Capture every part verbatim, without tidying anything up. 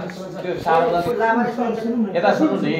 त्यो सार्वजनिक यता सुन्नु नि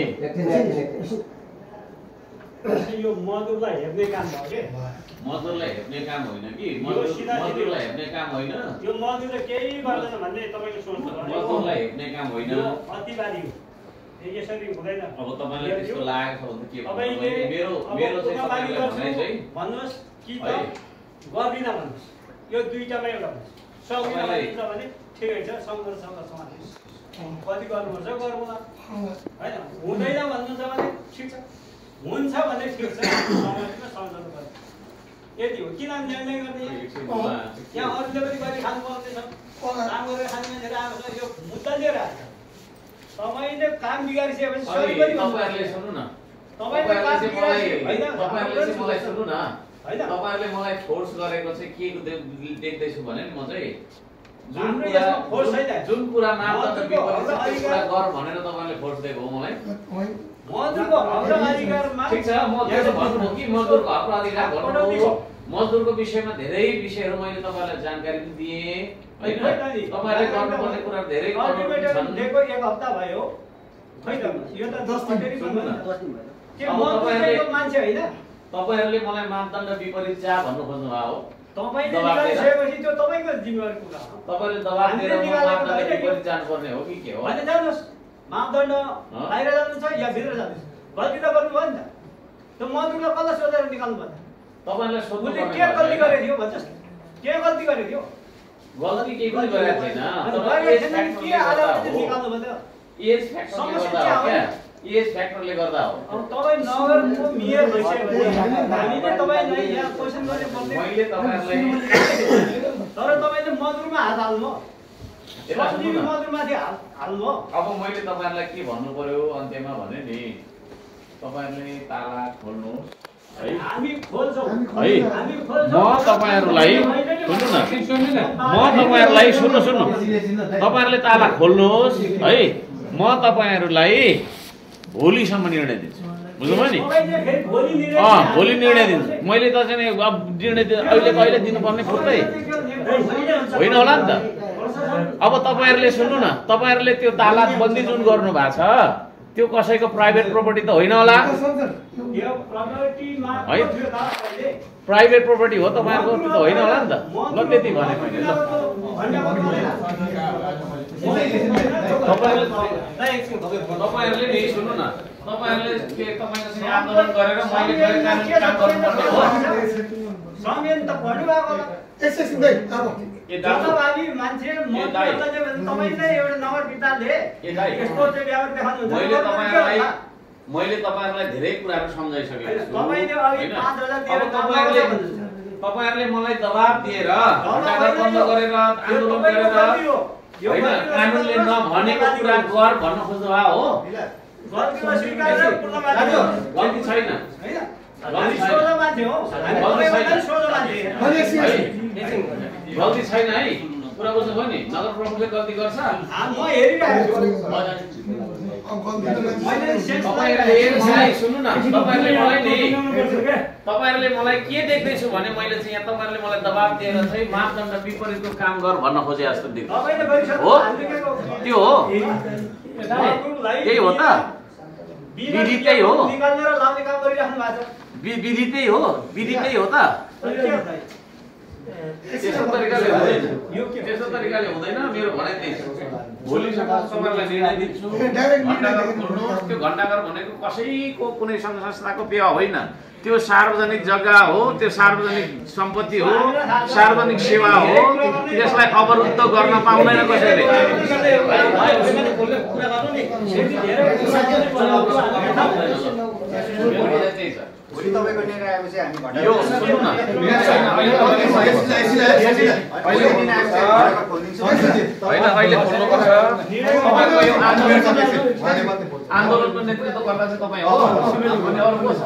यो मजदुरलाई हेर्ने काम भयो के मजदुरलाई हेर्ने काम होइन कि मजदुरलाई हेर्ने काम होइन यो मजदुरले केही गर्दैन भन्ने तपाईको सोच हो मजदुरलाई हेर्ने काम होइन अतिवादी हो यसरी हुँदैन अब तपाईलाई त्यस्तो लागेको छ भने के तपाईले मेरो मेरो चाहिँ तपाईलाई भनाइ चाहिँ भन्नुस् कि त गर्दिन भन्नुस् यो दुईटामा एउटा भन्नुस् सक्दिन भने ठिकै छ सँगसँगै समात्नुस् कति गर्नुपर्छ गर्नुला हैन हुँदैन भन्नुहुन्छ भने ठिक छ हुन्छ भने ठिक छ समाजमा सम्झनु पर्छ यति हो किन न्याय गर्ने यहाँ अरूले पनि गरी खानु पर्दैछ काम गरेर खाने मान्छेहरू आएको छ यो मुद्दा लिएर आएको छ तपाईले काम बिगारिसकेपछि सरी पनि तपाईहरुले सुन्नु न तपाईले काम बिगारिसके हैन तपाईहरुले चाहिँ मलाई सुन्नु न हैन तपाईहरुले मलाई फोर्स गरेको चाहिँ के देख्दै छु भने म चाहिँ जुन कुरा फोर्स छैन जुन कुरा मापदण्ड विपरीत छ त्यो कुरा गर भनेर तपाईले फोर्स दिएको हो मलाई मजदुरको हक अधिकारमा ठीक छ म त्यसो भन्नु हो कि मजदुरको हक अधिकार भन्नु हो मजदुरको विषयमा धेरै विषयहरू मैले तपाईलाई जानकारी पनि दिए हैन तपाईहरुले गर्नुपर्ने कुरा धेरै छन् देखो एक हप्ता भयो खै त यो त दस दिन सुन्नु न के मजदुरको मान्छे हैन तपाईहरुले मलाई मापदण्ड विपरीत चा भन्नु खोज्नु भयो हो तपाईले निकालिसकेपछि त्यो तपाईको जिम्मेवारी कुरा हो तपाईले दबाब दिएर मापदण्ड विपरीत जानुपर्ने हो कि के हो भने जानुस् मापदण्ड बाहिर जानु छ या भित्र जानु छ गल्ती त गर्नु भयो नि त त्यो मजदुरलाई कसलाई सोधेर निकाल्नु पर्छ तपाईलाई सोध्नु पर्छ के गल्ती गरेको थियो भन्छस् के गल्ती गरेको थियो गल्ती केही पनि गरेको छैन तपाईले के आधारले निकाल्नु भयो एज फ्याक्टरले गर्दा हो क्या एज फ्याक्टरले गर्दा हो अब तपाई नगरको मेयर भइसक्यो भने हामीले तपाईलाई यहाँ क्वेशन गर्ने पर्ने मैले तपाईहरुलाई तर तपाईले मजदुरमा हात हाल्नु श्रमजीवी मजदुरमाथि हाल्नु अब मैले तपाईहरुलाई के भन्नु पर्यो अन्त्यमा भने नि तपाईहरुले ताला खोल्नुस् है हामी खोल्छौं है हामी खोल्छौं म तपाईहरुलाई सुन्नु न म तपाईहरुलाई सुन्नु सुन्नु तपाईहरुले ताला खोल्नुस् है म तपाईहरुलाई भोलिसम्म निर्णय दिन्छु बुझ्नुभयो नि अँ भोलि निर्णय दिन्छु मैले त चाहिँ अब निर्णय अहिले कहिले दिनुपर्ने फुर्तै होइन होला नि त अब तपाईहरुले सुन्नु न तपाईहरुले त्यो ताला बन्दी जुन गर्नु भएको छ त्यो कसैको प्राइभेट प्रोपर्टी त होइन होला है प्राइभेट प्रोपर्टी हो तपाईहरुको त्यो त होइन होला नि त ल त्यति भने मैले ल तपाईहरुले नि सुन्नु न तपाईहरुले के तपाईसँग आन्दोलन गरेर मैले गरे कानुन काम गर्नुपर्ने हो संविधान त भन्नु भएको यसै सुन्दै अब ए दाजु मान्छे म तपाईले एउटा नगर विद्यालय यस्तो चाहिँ व्यवहार देखाउनु हुन्छ मैले तपाईहरुलाई मैले तपाईहरुलाई धेरै कुराहरु सम्झाइसकेको छु तपाईले अघि पाँच हजार दिएर तपाईहरुले तपाईहरुले मलाई दबाब दिएर घण्टाघर बन्द गरेर आन्दोलन गरेर हैन कानुनले नभनेको कुरा गर भन्न खोज्नु भयो हो गल्तीमा स्वीकार गरेर पूर्ण मान्छे गल्ती छैन हैन गल्ती सोझो मान्छे हो हामी तपाईलाई सोझो मान्छे गल्ती छैन है कुरा बुझ्नुभयो नि नगर प्रमुखले गल्ती गर्छ म हेरिरहेको छु तपाईहरुले सुन्नु न तपाईहरुले मलाई नि तपाईहरुले मलाई के देख्दैछु भने मैले चाहिँ यहाँ तपाईहरुले मलाई दबाब दिएर चाहिँ मापदण्ड विपरीतको काम गर भन्न खोजे जस्तो देख्छु तपाईले गरिसक्नु हो त्यो हो त्यही हो त विधि त्यही हो निकालेर लाउने काम गरिराख्नु भएको छ विधि त्यही हो विधि त्यही हो त त्यस्तो तरिकाले हुँदैन त्यस्तो तरिकाले हुँदैन मेरो भनाइ त्यही छ भोलिसम्म तपाईहरुलाई निर्णय दिन्छु घण्टाघर खोल्नुहोस् त्यो घण्टाघर भनेको कसैको कुनै सङ्घ संस्थाको पेय होइन त्यो सार्वजनिक जग्गा हो त्यो सार्वजनिक सम्पत्ति हो सार्वजनिक सेवा हो त्यसलाई अवरुद्ध गर्न पाउँदैन कसैले भोलि तपाईको निर्णय आएपछि हामी घण्टा यो सुन्नु न होइन अहिले खोल्नुपर्छ तपाईँको यो आन्दोलनको नेतृत्व गर्दा चाहिँ तपाईँ हो अनि अरू को छ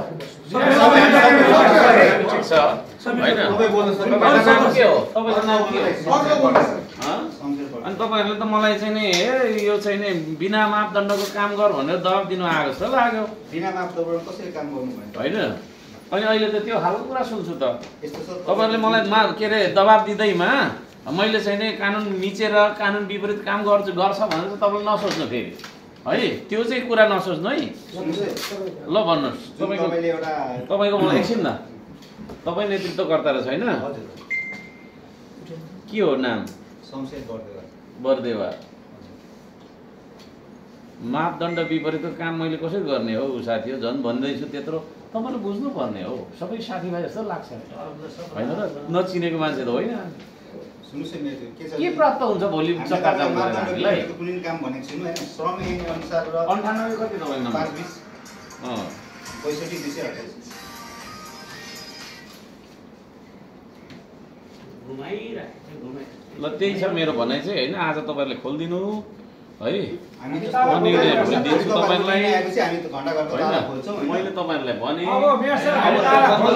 ठिक छ होइन तपाईँको के हो तपाईँको नाम के हो अनि तपाईँहरूले त मलाई चाहिँ नि यो चाहिँ नि बिना मापदण्डको काम गर भनेर दबाब दिनु आएको जस्तो लाग्यो बिना मापदण्ड कसरी काम गर्नु भने होइन अनि अहिले त त्यो खालको कुरा सुन्छु त तपाईहरुले मलाई मा के रे दबाब दिँदैमा मैले चाहिँ नि कानुन मिचेर कानुन विपरीत काम गर्छु गर्छ भनेर चाहिँ तपाईँले नसोच्नु फेरि है त्यो चाहिँ कुरा नसोच्नु है ल भन्नुहोस् तपाईँको तपाईँको मलाई एकछिन न तपाईँ नेतृत्वकर्ता रहेछ होइन के हो नाम बरदेवा मापदण्ड विपरीतको काम मैले कसरी गर्ने हो साथी हो झन् भन्दैछु त्यत्रो तपाईँले बुझ्नुपर्ने हो सबै साथीभाइ जस्तो लाग्छ होइन र नचिनेको मान्छे त होइन के प्राप्त हुन्छ भोलि चक्का जाम गरेर हामीलाई कुनै काम भनेको छैन हैन श्रम ऐन अनुसार र अन्ठानब्बे कति तपाईँ नम्बर पाँच बीस अँ पैँसठी दुई सय अठाइस ल त्यही छ मेरो भनाइ चाहिँ होइन आज तपाईँहरूले खोलिदिनु है हामी निर्णय दिन्छु तपाईँलाई हामी त घण्टा घरको ताला खोल्छौँ मैले तपाईँहरूलाई भने अब मेयर साहब बन्द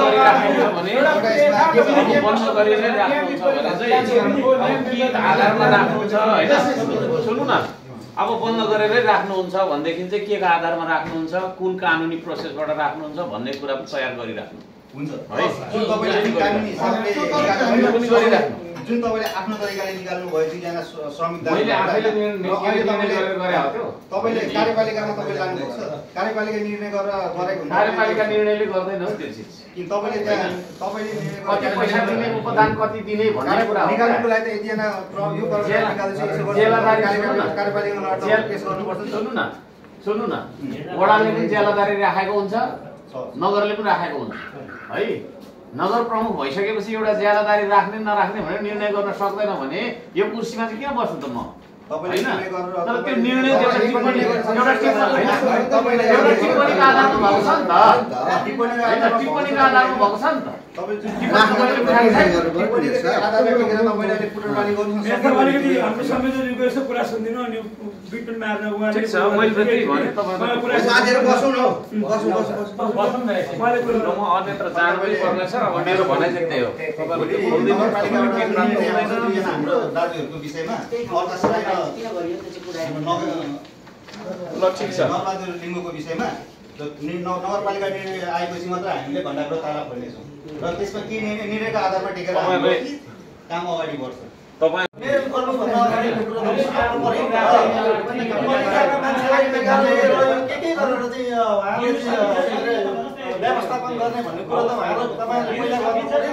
गरेर राख्नुहुन्छ भने चाहिँ के आधारमा राख्नुहुन्छ होइन सुन्नु न अब बन्द गरेरै राख्नुहुन्छ भनेदेखि चाहिँ के को आधारमा राख्नुहुन्छ कुन कानुनी प्रोसेसबाट राख्नुहुन्छ भन्ने कुरा पनि तयार गरिराख्नु हुन्छ है जुन तपाईले कानुनी हिसाबले पनि गरिराख्नु जुन तपाईले आफ्नो तरिकाले निकाल्नु भयो दुईजना श्रमिक मैले आफैले निर्णय गरेर गरे हो त्यो तपाईले कार्यपालिकामा तपाईले लानु भएको छ कार्यपालिका निर्णय गरेर गरेको हुन्छ कार्यपालिका निर्णयले गर्दैन हो त्यो चिज किन तपाईले त्यहाँ तपाईले निर्णय कति पैसा दिने उपदान कति दिने भन्ने कुरा हो निकाल्नुको लागि त एकजना यो गरेर निकाल्छ यसो गर्छ कार्यपालिकामा अटो केस गर्नुपर्छ सुन्नु न सुन्नु न वडाले पनि जेलादारी राखेको हुन्छ नगरले पनि राखेको हुन्छ है नगर प्रमुख भइसकेपछि एउटा ज्यालादारी राख्ने नराख्ने भनेर निर्णय गर्न सक्दैन भने यो कुर्सीमा चाहिँ किन बस्छु त म तपाईले निर्णय गरेर तर त्यो निर्णय एउटा टिप्पणी एउटा टिप्पणी हैन तपाईले एउटा टिप्पणीको आधारमा भएको छ नि त टिप्पणीको आधारमा टिप्पणीको आधारमा भएको छ नि त तपाईले जुन टिप्पणीको आधारमा टिकेर तपाईले अहिले पुनर्वानी गर्नु यस्तो अलिकति हाम्रो संवेदनशीलको यसो कुरा सुनिदिनु अनि बिटुन मार्न उहाँले ठिक छ मैले त्यही भने तपाईहरु कुरा साथीहरु बसौँ न बसौँ बसौँ बसौँ न मैले कुरा म अन्यत्र जानु पनि पर्ने छ अब मेरो भनाइ चाहिँ त्यही हो तपाईहरुले बोल्दिनु पालिकामा के प्राप्त हुँदैन हाम्रो दाजुहरुको विषयमा अर्का सबै किन गरियो त्यो चाहिँ कुरा ल ठिक छ नरबहादुर लिम्बुको विषयमा नगरपालिका निर्णय आएपछि मात्र हामीले भण्डारको ताला खोल्नेछौँ र त्यसमा के निर्णयको आधारमा टेकेर काम अगाडि बढ्छ तपाईँ मेरो गर्नुभन्दा अगाडि के के गरेर चाहिँ उहाँले व्यवस्थापन गर्ने भन्ने कुरो त उहाँहरू तपाईँहरूले पहिला गर्नु पर्यो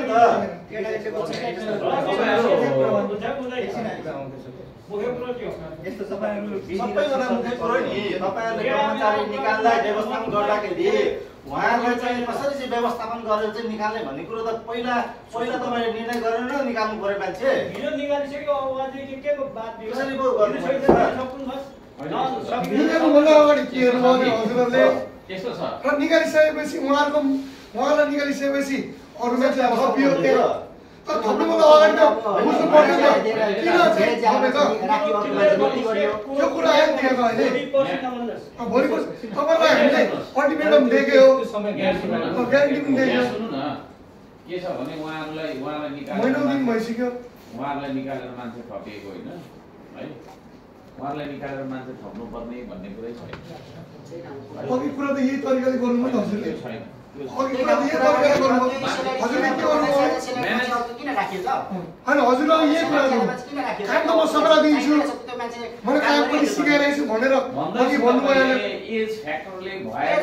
नि त यस्तो सबैभन्दा मुख्य कुरो नि तपाईँहरूले कर्मचारी निकाल्दा व्यवस्थापन गर्दाखेरि उहाँहरूलाई चाहिँ कसरी चाहिँ व्यवस्थापन गरेर चाहिँ निकाल्ने भन्ने कुरो त पहिला पहिला तपाईँले निर्णय गरेर निकाल्नु पर्यो मान्छे हिजो निकालिसक्यो अब अझै के के बात दियो कसरी पो गर्नु निकाल्नुभन्दा अगाडि के गर्नुभयो हजुरहरूले यस्तो छ र निकालिसकेपछि उहाँहरूको उहाँलाई निकालिसकेपछि अरू मान्छे अब थपियो त्यहाँ तर थप्नुभन्दा अगाडि त बुझ्नु पर्यो नि किन चाहिँ थपेछ यो कुरा आयो नि त्यहाँ अहिले भोलि तपाईँलाई हामीले अल्टिमेटम दिएको हो ग्यारेन्टी पनि दिएको सुन्नु न के छ भने उहाँहरूलाई उहाँलाई निकालेर महिनौ दिन भइसक्यो उहाँहरूलाई निकालेर मान्छे थपिएको होइन है उहाँलाई निकालेर मान्छे थप्नु पर्ने भन्ने कुरै छैन अघि कुरा त यही तरिकाले गर्नु नि हजुरले छैन अघि कुरा त यही तरिकाले गर्नु हजुरले के गर्नुभयो होइन हजुरले यही कुरा गर्नु काम त म सबैलाई दिन्छु मैले काम पनि सिकाइरहेको छु भनेर अघि भन्नुभयो एज फ्याक्टरले भएर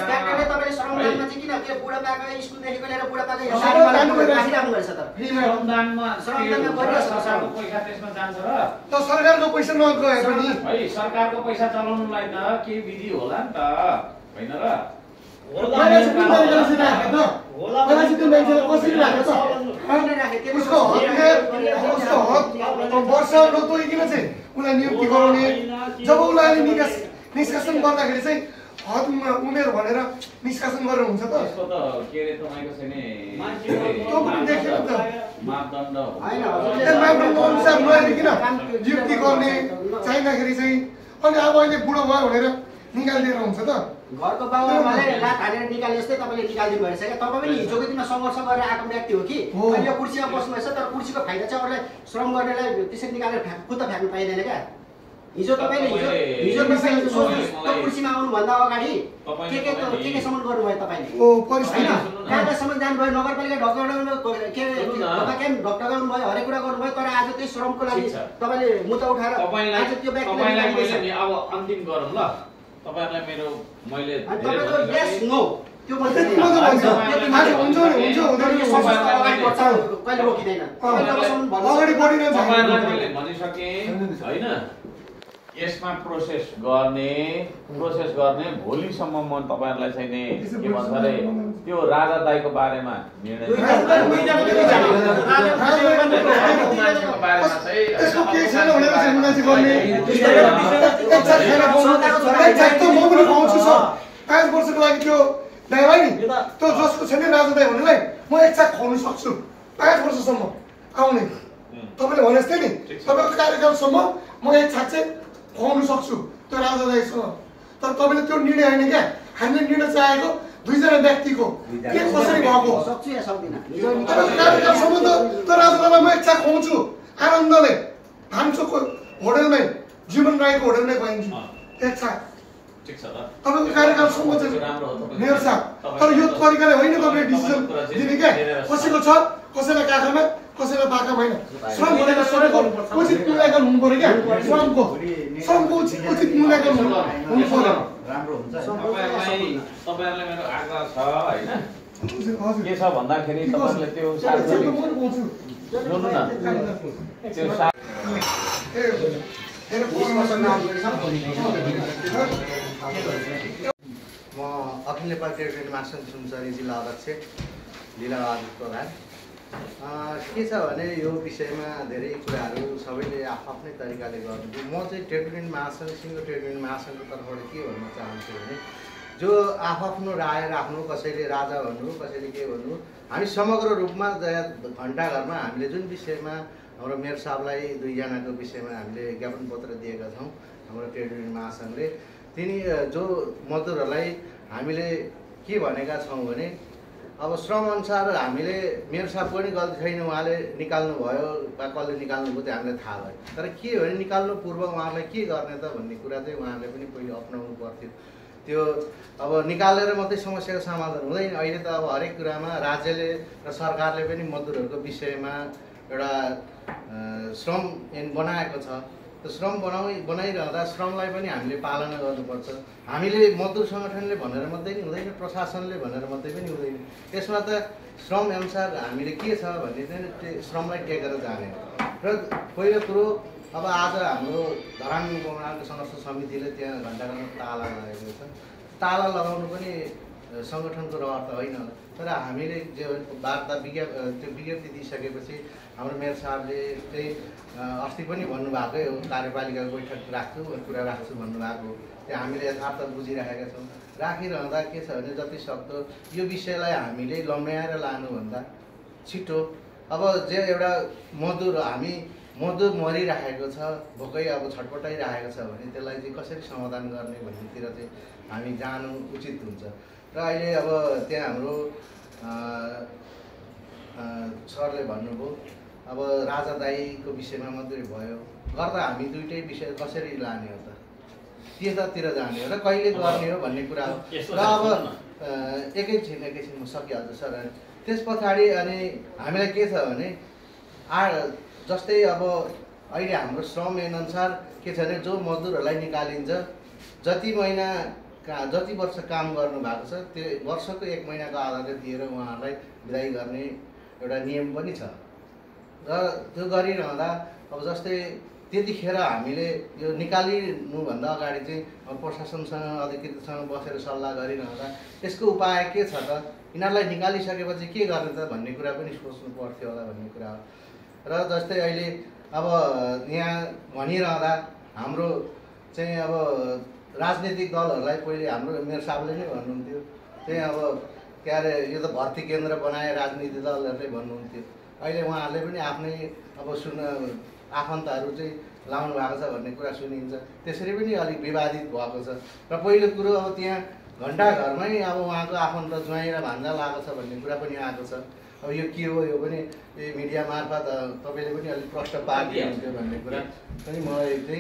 श्रमदानमा सरकारको पैसा त्यसमा जान्छ र त सरकारको पैसा नगए पनि है सरकारको पैसा चलाउनुलाई त के विधि होला नि त हैन र पहिला चाहिँ कुन तरिकाले चाहिँ राखेको त पहिला चाहिँ त्यो मान्छेलाई कसरी राखेको त उसको हकले उसको हक वर्ष नतोडिकन चाहिँ उसलाई नियुक्ति गराउने जब उसलाई निकास निष्कासन गर्दाखेरि चाहिँ हद उमेर भनेर निष्कासन गरेर हुन्छ त यसको त के रे तपाईको चाहिँ नि त्यो पनि देख्यो नि त मापदण्ड हैन त्यो मापदण्ड अनुसार नहेरिकन नियुक्ति गर्ने चाहिँदाखेरि चाहिँ अनि अब अहिले बुढो भयो भनेर निकालिदिएर हुन्छ त घरको बाबुआमाले लात हानेर निकाले जस्तै तपाईँले निकालिदिनु भएछ क्या तपाईँ पनि हिजोको दिनमा सङ्घर्ष गरेर आएको व्यक्ति हो कि अहिले यो कुर्सीमा बस्नु भएछ तर कुर्सीको फाइदा चाहिँ अरूलाई श्रम गर्नेलाई त्यसरी निकालेर फ्याँक खुद्द फ्याँक्नु पाइँदैन क्या हिजो तपाईँले हिजो हिजो तपाईँ सोच्नुहोस् त्यो कुर्सीमा आउनुभन्दा अगाडि के के के के सम्म गर्नुभयो तपाईँले ओ परिस्थिति कहाँ कहाँसम्म जानुभयो नगरपालिका ढकाउनु के ढका क्याम्प ढकाउनु भयो हरेक कुरा गर्नुभयो तर आज त्यही श्रमको लागि तपाईँले मुद्दा उठाएर आज त्यो व्यक्तिले अब अन्तिम गरौँ ल तपाईँहरूलाई मेरो मैले तपाईँको यस नो त्यो कहिले रोकिँदैन अगाडि बढिरहन्छ मैले भनिसकेँ होइन यसमा प्रोसेस गर्ने प्रोसेस गर्ने भोलिसम्म म तपाईँहरूलाई चाहिँ नि के भन्छ अरे त्यो राजा दाईको बारेमा निर्णय पाँच वर्षको लागि त्यो दाइ नि त्यो जसको छैन राजा दाइ भन्नेलाई म एक चाक खुवाउन सक्छु पाँच वर्षसम्म आउने तपाईँले भने जस्तै नि तपाईँको कार्यकालसम्म म एक छाक चाहिँ खुवाउन सक्छु त्यो राजा दाइसँग तर तपाईँले त्यो निर्णय होइन क्या हामीले निर्णय चाहेको दुईजना व्यक्तिको के कसरी भएको तपाईँको कार्यकालसम्म त त्यो राजा दाइलाई म एक छाक खुवाउँछु आनन्दले भान्चोकको होटलमै जीवन राईको होटलमै खुवाइन्छु एक छाक तपाईँको कार्यकालसम्म चाहिँ मेरो साथ तर यो तरिकाले होइन तपाईँले डिसिजन दिने क्या कसैको छ कसैलाई काखमा कसैलाई बाखामा होइन श्रम भनेको सबैको उचित मूल्याङ्कन हुनु पर्यो क्या श्रमको श्रमको उचित उचित मूल्याङ्कन हुनु पर्यो राम्रो हुन्छ तपाईँहरूलाई मेरो आग्रह छ होइन के छ भन्दाखेरि तपाईँले त्यो सार्वजनिक सुन्नु न त्यो म अखिल नेपाल ट्रेड युनियन महासङ्घ सुनसरी जिल्ला अध्यक्ष लीलाबहादुर प्रधान के छ भने यो विषयमा धेरै कुराहरू सबैले आफ्नै तरिकाले गर्नु म चाहिँ ट्रेड युनियन महासङ्घ सिङ्गो ट्रेड युनियन महासङ्घको तर्फबाट के भन्न चाहन्छु भने जो आफ्नो राय राख्नु कसैले राजा भन्नु कसैले के भन्नु हामी समग्र रूपमा घण्टाघरमा हामीले जुन विषयमा हाम्रो मेयर साहबलाई दुईजनाको विषयमा हामीले ज्ञापन पत्र दिएका छौँ हाम्रो ट्रेड युनियन महासङ्घले तिनी जो मजदुरहरूलाई हामीले के भनेका छौँ भने अब श्रमअनुसार हामीले मेयर साहबको पनि गल्ती छैन उहाँले निकाल्नु भयो वा कसले निकाल्नुभयो त्यो हामीलाई थाहा भयो तर के भने निकाल्नु पूर्व उहाँहरूलाई के गर्ने त भन्ने कुरा चाहिँ उहाँहरूले पनि पहिले अप्नाउनु पर्थ्यो त्यो अब निकालेर मात्रै समस्याको समाधान हुँदैन अहिले त अब हरेक कुरामा राज्यले र सरकारले पनि मजदुरहरूको विषयमा एउटा श्रम बनाएको छ त्यो श्रम बनाउ बनाइरहँदा श्रमलाई पनि हामीले पालना गर्नुपर्छ हामीले मजदुर सङ्गठनले भनेर मात्रै नि हुँदैन प्रशासनले भनेर मात्रै पनि हुँदैन यसमा त श्रम अनुसार हामीले के छ भने चाहिँ श्रमलाई टेकेर जाने र पहिलो कुरो अब आज हाम्रो धरान उपमहानगरको संघर्ष समितिले त्यहाँ घण्टाघरमा ताला लगाएको छ ताला लगाउनु पनि सङ्गठनको रहर त होइन तर हामीले जो वार्ता विज्ञा त्यो विज्ञप्ति दिइसकेपछि हाम्रो मेयर साहबले चाहिँ अस्ति पनि भन्नुभएकै हो कार्यपालिकाको बैठक राख्छु कुरा राख्छु भन्नुभएको हो त्यो हामीले यथार्थ बुझिराखेका छौँ राखिरहँदा के छ भने जति सक्दो यो विषयलाई हामीले लम्ब्याएर लानुभन्दा छिटो अब जे एउटा मजदुर हामी मजदुर मरिराखेको छ भोकै अब छटपटाइरहेको छ भने त्यसलाई चाहिँ कसरी समाधान गर्ने भन्नेतिर चाहिँ हामी जानु उचित हुन्छ र अहिले अब त्यहाँ हाम्रो सरले भन्नुभयो अब राजा दाईको विषयमा मात्रै भयो गर्दा हामी दुइटै विषय कसरी लाने हो त त्यतातिर जाने हो र कहिले गर्ने हो भन्ने कुरा हो र अब एकैछिन एकैछिन म सकिहाल्छु सर त्यस पछाडि अनि हामीलाई के छ भने आ जस्तै अब अहिले हाम्रो श्रम ऐनअनुसार के छ भने जो मजदुरहरूलाई निकालिन्छ जति महिना का जति वर्ष काम गर्नु भएको छ त्यो वर्षको एक महिनाको आधारले दिएर उहाँहरूलाई विदाई गर्ने एउटा नियम पनि छ र त्यो गरिरहँदा अब जस्तै त्यतिखेर हामीले यो निकालिनुभन्दा अगाडि चाहिँ प्रशासनसँग अधिकृतसँग बसेर सल्लाह गरिरहँदा यसको उपाय के छ त यिनीहरूलाई निकालिसकेपछि के गर्ने त भन्ने कुरा पनि सोच्नु पर्थ्यो होला भन्ने कुरा हो र जस्तै अहिले अब यहाँ भनिरहँदा हाम्रो चाहिँ अब राजनीतिक दलहरूलाई पहिले हाम्रो मेयर साहबले नै भन्नुहुन्थ्यो चाहिँ अब के अरे यो त भर्ती केन्द्र बनाए राजनीतिक दलहरूले भन्नुहुन्थ्यो अहिले उहाँहरूले पनि आफ्नै अब सुन आफन्तहरू चाहिँ लाउनु भएको छ भन्ने कुरा सुनिन्छ त्यसरी पनि अलिक विवादित भएको छ र पहिलो कुरो अब त्यहाँ घण्टाघरमै अब उहाँको आफन्त ज्वाइँ र भान्जा लागेको छ भन्ने कुरा पनि आएको छ अब यो के हो यो पनि मिडिया मार्फत तपाईँले पनि अलिक प्रश्न पारिदिनुहुन्थ्यो भन्ने कुरा पनि मलाई चाहिँ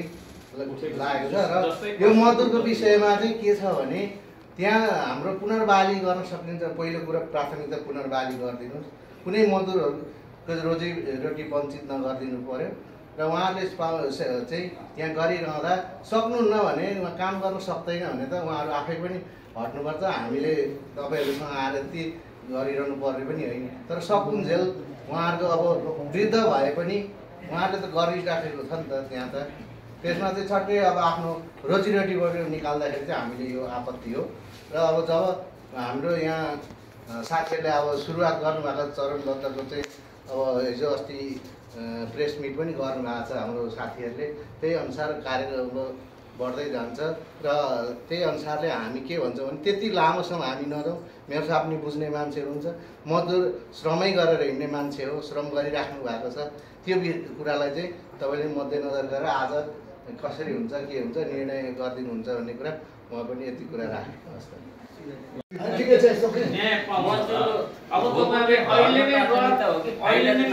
लागेको छ र यो मजदुरको विषयमा चाहिँ के छ भने त्यहाँ हाम्रो पुनर्बहाली गर्न सकिन्छ। पहिलो कुरा प्राथमिकता पुनर्बहाली गरिदिनुहोस्, कुनै मजदुरहरूको रोजी रोटी वञ्चित नगरिदिनु पर्यो र उहाँहरूले चाहिँ त्यहाँ गरिरहँदा सक्नुहुन्न भने उहाँ काम गर्न सक्दैन भने त उहाँहरू आफै पनि हट्नुपर्छ। हामीले तपाईँहरूसँग आएर ती गरिरहनु पर्ने पनि होइन, तर सकुन्जेल उहाँहरूको अब वृद्ध भए पनि उहाँहरूले त गरिराखेको छ नि त त्यहाँ त। त्यसमा चाहिँ छट्टै अब आफ्नो रोजीरोटीबाट निकाल्दाखेरि चाहिँ हामीले यो आपत्ति हो। र अब जब हाम्रो यहाँ साथीहरूले अब सुरुवात गर्नुभएको चरणबद्धको चाहिँ अब हिजो अस्ति प्रेस मिट पनि गर्नुभएको छ हाम्रो साथीहरूले, त्यही अनुसार कार्यक्रम बढ्दै जान्छ र त्यही अनुसारले हामी के भन्छौँ भने त्यति लामोसम्म हामी नजाउँ। मेरो साथ पनि बुझ्ने मान्छेहरू हुन्छ, मजदुर श्रमै गरेर हिँड्ने मान्छे हो, श्रम गरिराख्नु भएको छ। त्यो कुरालाई चाहिँ तपाईँले मध्यनजर गरेर आज कसरी हुन्छ के हुन्छ निर्णय गरिदिनुहुन्छ भन्ने कुरा म पनि यति कुरा राखेको अवस्था। ठिकै छ यस्तो के अब तपाईहरुले अहिले नै गर्दा हो कि अहिले नै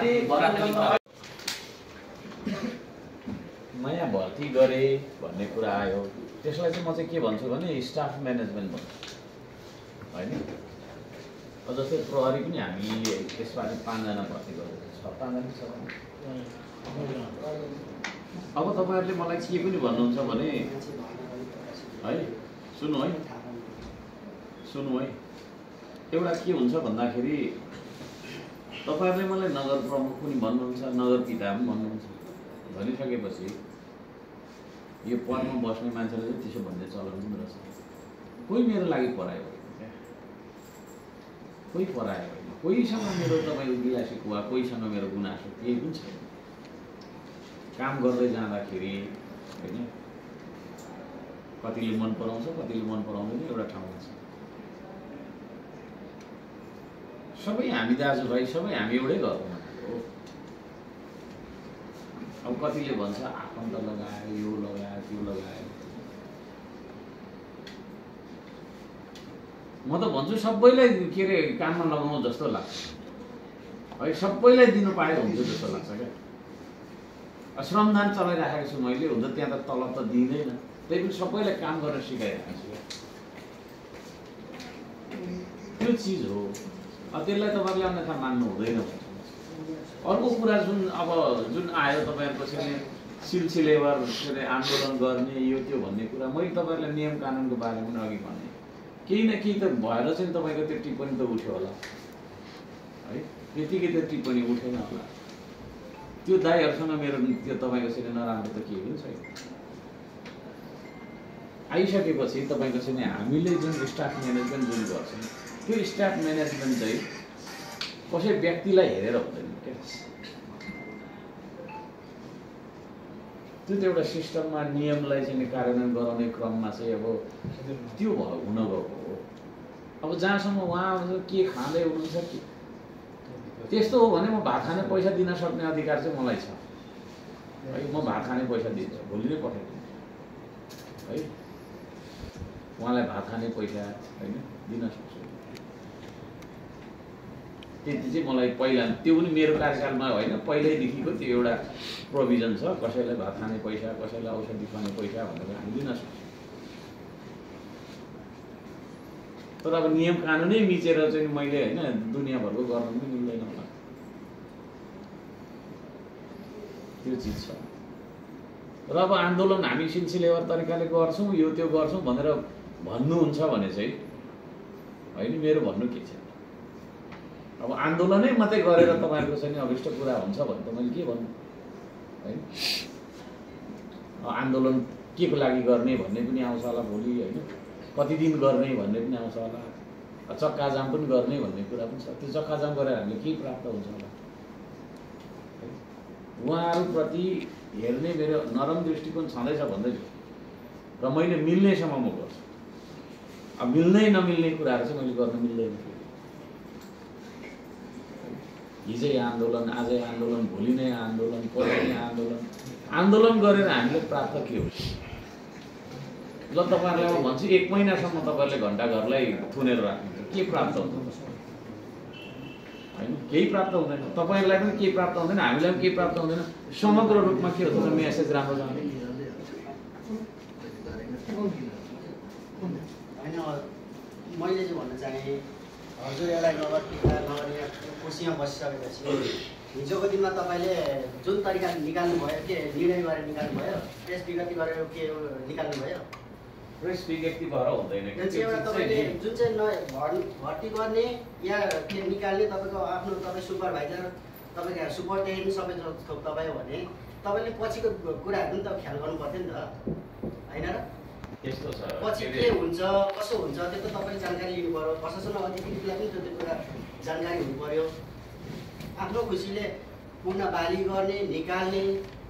नयाँ भर्ती गरे भन्ने कुरा आयो। त्यसलाई चाहिँ म चाहिँ के भन्छु भने स्टाफ म्यानेजमेन्ट भन्छु हैन। जस्तै प्रहरी पनि हामी त्यसबारे पाँचजना भर्ती गरेको छ, पाँचजना छ। अब तपाईहरुले मलाई के पनि भन्नुहुन्छ भने है सुन्नु है सुन्नु है एउटा के हुन्छ भन्दाखेरि तपाईहरुले मलाई नगर प्रमुख पनि भन्नुहुन्छ, नगर पिता पनि भन्नुहुन्छ। भनिसकेपछि यो पदमा बस्ने मान्छेले चाहिँ त्यसो भन्ने चलन पनि रहेछ। कोही मेरो लागि परायो होइन, कोही परायो होइन, कोहीसँग मेरो तपाईँको गिलासी कुवा, कोहीसँग मेरो गुनासो केही पनि छैन। काम गर्दै जाँदाखेरि होइन कतिले मन पराउँछ कतिले मन पराउँदैन एउटा ठाउँमा छ। सबै हामी दाजुभाइ, सबै हामी एउटै घरमा हो। अब कतिले भन्छ आफन्त लगायो, यो लगायो, त्यो लगायो। म त भन्छु सबैलाई के अरे काममा लगाउनु जस्तो लाग्छ है, सबैलाई दिनु पाए हुन्छ जस्तो लाग्छ क्या। श्रमदान चलाइराखेको छु मैले, हुन्छ त्यहाँ त तलब त दिँदैन, त्यही पनि सबैलाई काम गरेर सिकाइरहेको छु। त्यो चिज हो, त्यसलाई तपाईँले अन्यथा मान्नु हुँदैन। अर्को कुरा जुन अब जुन आयो तपाईँहरूको चाहिँ सिलसिलेवार के अरे आन्दोलन गर्ने यो त्यो भन्ने कुरा, मैले तपाईँहरूलाई नियम कानुनको बारेमा पनि अघि भने केही न केही त भएर चाहिँ तपाईँको त्यो टिप्पणी त उठ्यो होला है, त्यतिकै त्यो टिप्पणी उठेन होला। त्यो दाइहरूसँग मेरो त्यो तपाईँको चाहिँ नराम्रो त केही पनि छैन। आइसकेपछि तपाईँको चाहिँ हामीले जुन स्टाफ म्यानेजमेन्ट जुन गर्छौँ त्यो स्टाफ म्यानेजमेन्ट चाहिँ कसै व्यक्तिलाई हेरेर हुँदैन क्या। त्यो त एउटा सिस्टममा नियमलाई चाहिँ कार्यान्वयन गराउने क्रममा चाहिँ अब त्यो भयो हुन गएको हो। अब जहाँसम्म उहाँ के खाँदै हुनुहुन्छ कि त्यस्तो हो भने म भात खाने पैसा दिन सक्ने अधिकार चाहिँ मलाई छ है। म भात खाने पैसा दिन्छु, भोलि नै पठाइदिन्छु है। उहाँलाई भात खाने पैसा होइन दिन सक्छु, त्यति चाहिँ मलाई पहिला, त्यो पनि मेरो कार्यकालमा होइन, पहिल्यैदेखिको त्यो एउटा प्रोभिजन छ। कसैलाई भात खाने पैसा, कसैलाई औषधि खुवाउने पैसा भनेर हामी दिन सक्छौँ। तर अब नियम कानुनै मिचेर चाहिँ मैले होइन दुनियाँभरको गर्न पनि मिल्दैन होला, त्यो चिज छ। र अब आन्दोलन हामी सिलसिलेवार तरिकाले गर्छौँ, यो त्यो गर्छौँ भनेर भन्नुहुन्छ भने चाहिँ होइन, मेरो भन्नु के छ। अब आन्दोलनै मात्रै गरेर तपाईँहरूको चाहिँ अभिष्ट कुरा हुन्छ भने त मैले के भन्नु है। आन्दोलन के को लागि गर्ने भन्ने पनि आउँछ होला भोलि होइन, कति दिन गर्ने भन्ने पनि आउँछ होला, चक्का जाम पनि गर्ने भन्ने कुरा पनि छ। त्यो चक्का जाम गरेर हामीले के प्राप्त हुन्छ होला। उहाँहरूप्रति हेर्ने मेरो नरम दृष्टिकोण छँदैछ भन्दैछु र मैले मिल्नेसम्म म गर्छु। अब मिल्नै नमिल्ने कुराहरू चाहिँ मैले गर्न मिल्दैन। हिजै आन्दोलन, आजै आन्दोलन, भोलि नै आन्दोलन, पर्सि नै आन्दोलन। आन्दोलन गरेर हामीले प्राप्त के हो? ल तपाईँहरूलाई म भन्छु एक महिनासम्म तपाईँहरूले घन्टाघरलाई थुनेर राख्नुहुन्छ, के प्राप्त हुन्छ होइन? केही प्राप्त हुँदैन। तपाईँहरूलाई पनि केही प्राप्त हुँदैन, हामीलाई पनि केही प्राप्त हुँदैन। समग्र रूपमा के हुन्छ त मेसेज राम्रो जान्छ। होइन मैले चाहिँ भन्न चाहेँ हजुरहरूलाई नगर नगर यहाँ कुर्सीमा बसिसकेपछि हिजोको दिनमा तपाईँले जुन तरिकाले निकाल्नु भयो के निर्णय गरेर निकाल्नु भयो प्रेस विज्ञप्ति गरेर के निकाल्नु भयो प्रेस विज्ञप्ति भएर हुँदैन त्यो चाहिँ एउटा तपाईँले जुन चाहिँ न भर्ती गर्ने या के निकाल्ने तपाईँको आफ्नो तपाईँ सुपरभाइजर तपाईँको सुपरिन्टेन्डेन्ट सबै थोक तपाईँ हो भने तपाईँले पछिको कुराहरू पनि त ख्याल गर्नु पर्थ्यो नि त होइन र यस्तो छ पछि के हुन्छ कसो हुन्छ त्यो त तपाईँले जानकारी लिनु पऱ्यो प्रशासन अधिकारीलाई पनि त्यो कुरा जानकारी हुनु पऱ्यो आफ्नो खुसीले पूर्ण बाली गर्ने निकाल्ने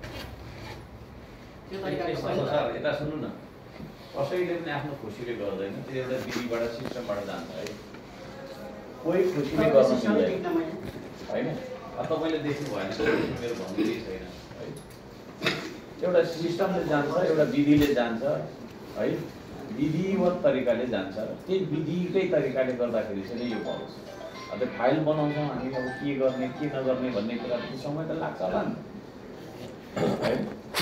त्यो तरिका यता सुन्नु न कसैले पनि आफ्नो खुसीले गर्दैन त्यो एउटा विधिबाट सिस्टमबाट जान्छ है कोही खुसीले गर्न मिल्दैन होइन तपाईँले देख्नु भएन मेरो भन्नु केही छैन है एउटा सिस्टमले जान्छ एउटा विधिले जान्छ है विधिवत तरिकाले जान्छ त्यही विधिकै तरिकाले गर्दाखेरि चाहिँ यो पाउँछ अब फाइल बनाउँछौँ हामी अब के गर्ने के नगर्ने भन्ने कुरा समय त लाग्छ होला नि है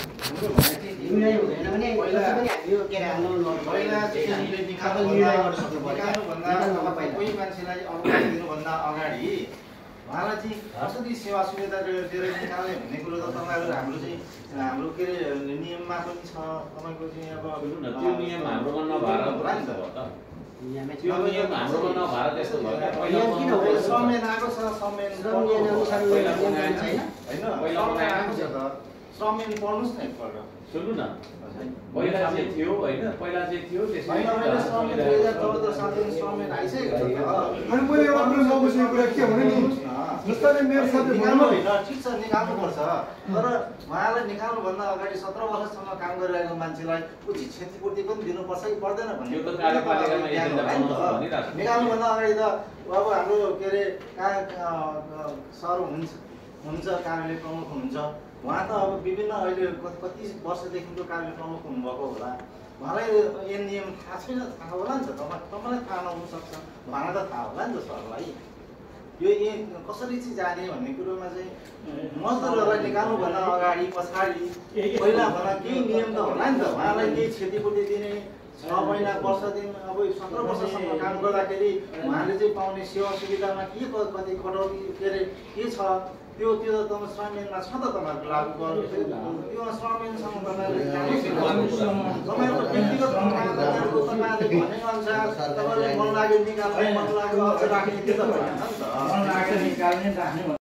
कोही मान्छेलाई अनुमति दिनुभन्दा अगाडि उहाँलाई चाहिँ कसरी सेवा सुविधा दिएर निकाल्ने भन्ने कुरो त तपाईँहरू हाम्रो चाहिँ हाम्रो के अरे नियममा पनि छ तपाईँको चाहिँ अब त्यो नियम हाम्रोमा नभएर त्यो नियम हाम्रोमा नभएर त्यस्तो भयो संविधान आएको छ संविधान पढ्नुहोस् न एकपल्ट सुन्नु न पहिला चाहिँ थियो होइन पहिला चाहिँ थियो अनि मैले एउटा कुरो नबुझेको कुरा के भने नि जस्तै मेरो साथी निकाल्नु होइन ठिक छ निकाल्नुपर्छ तर उहाँलाई निकाल्नुभन्दा अगाडि सत्र वर्षसम्म काम गरिरहेको मान्छेलाई उचित क्षतिपूर्ति पनि दिनुपर्छ कि पर्दैन भन्ने निकाल्नुभन्दा अगाडि त अब हाम्रो के अरे सर हुन्छ हुन्छ कार्यालय प्रमुख हुन्छ उहाँ त अब विभिन्न अहिले कति वर्षदेखिको कार्यालय प्रमुख हुनुभएको होला उहाँलाई यो नियम थाहा छैन थाहा होला नि त तपाईँ तपाईँलाई थाहा नहुनसक्छ उहाँलाई त थाहा होला नि त सरलाई यो कसरी चाहिँ जाने भन्ने कुरोमा चाहिँ मजदुरहरूलाई निकाल्नुभन्दा अगाडि पछाडि पहिला भन्दा केही नियम त होला नि त उहाँलाई केही क्षतिपूर्ति दिने छ महिना वर्ष दिन अब सत्र वर्षसम्म काम गर्दाखेरि उहाँले चाहिँ पाउने सेवा सुविधामा के कति कटौती के अरे के छ त्यो त्यो त तपाईँ श्रममा छ त तपाईँहरूको लागु गर्नु त्यो श्रमसँग तपाईँहरूको व्यक्तिगत तपाईँहरूले भनेअनुसार तपाईँलाई मन लाग्यो निकाल्ने मन लाग्यो अझ राख्ने त्यो त भएन नि त मन लाग्यो निकाल्ने राख्ने